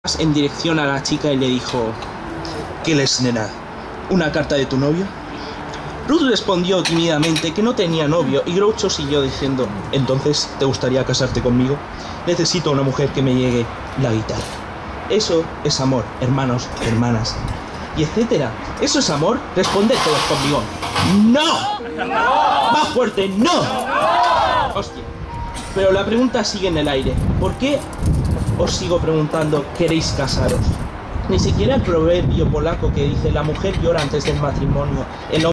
en dirección a la chica y le dijo: ¿qué lees, nena? ¿Una carta de tu novio? Ruth respondió tímidamente que no tenía novio y Groucho siguió diciendo: ¿entonces te gustaría casarte conmigo? Necesito una mujer que me llegue la guitarra. Eso es amor, hermanos, hermanas, y etcétera. ¿Eso es amor? Responded todos conmigo: ¡no! ¡Más fuerte! ¡No! Hostia. Pero la pregunta sigue en el aire. ¿Por qué os sigo preguntando queréis casaros? Ni siquiera el proverbio polaco que dice la mujer llora antes del matrimonio, el